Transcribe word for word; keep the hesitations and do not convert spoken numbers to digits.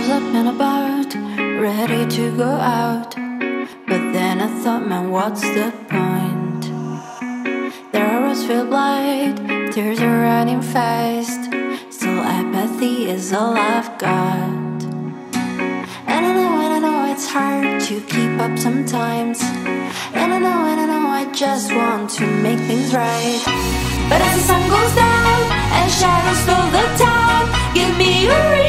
was up and about, ready to go out. But then I thought, man, what's the point? There I was filled blind, tears are running fast. Still apathy is all I've got. And I know, and I know it's hard to keep up sometimes. And I know, and I know I just want to make things right. But as the sun goes down and shadows fill the town, give me a reason